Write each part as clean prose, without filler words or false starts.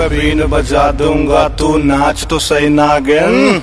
मैं बीन बजा दूंगा, तू नाच तो सही नागिन।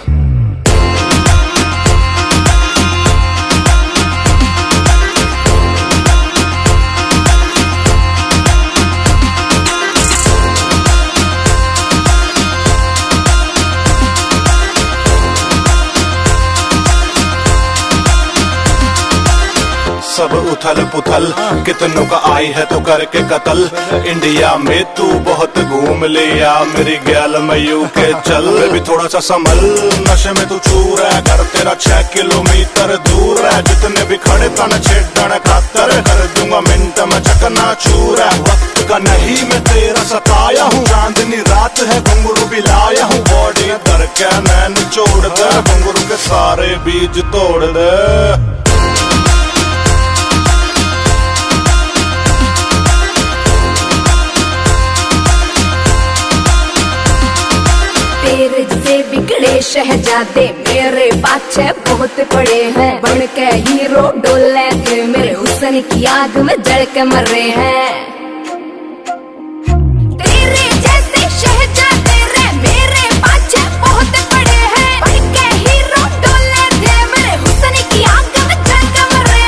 सब उथल पुथल कितनों का आई है तो करके कत्ल। इंडिया में तू बहुत घूम लिया, मेरी गैल में यूके चल। भी थोड़ा सा संभल, नशे में तू चूर है, घर तेरा 6 किलोमीटर दूर है। जितने भी खड़े तन छेड़ने खातर कर दूंगा मिनट में चकना चूर है। वक्त का नहीं मैं तेरा सताया हूँ, चांदनी रात है घुंघरू भी लाया हूँ। बॉडी कर के नैन छोड़ दे, घुंघरू के सारे बीज तोड़ दे। तेरे जैसे बिगड़े शहजादे मेरे पाछे बहुत पड़े हैं। बन के हीरो डोले थे मेरे हुस्न की आग में जल के मर रहे हैं। तेरे जैसे शहजादे रे मेरे पाछे बहुत पड़े हैं। बन के हीरो डोले थे मेरे हुस्न की आग में जल के मर रहे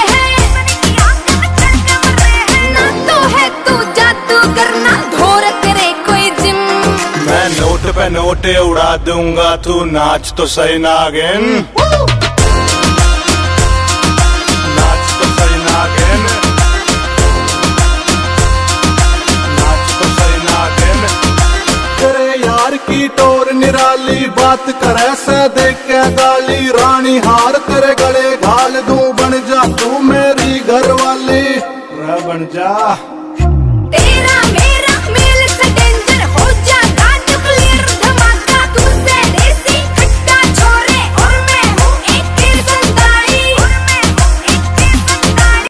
हैं। ना तो है तू जादूगर ना धोर तेरे कोई जिम। मैं नोट पे नोटे उड़ा दूंगा, तू नाच तो सही नागिन। नाच तो सही नागिन, नाच तो सही नागिन। तेरे यार की टोर निराली, बात करे से देख के गाली। रानी हार तेरे गले घाल दूं, बन जा तू मेरी घरवाली। बन जा।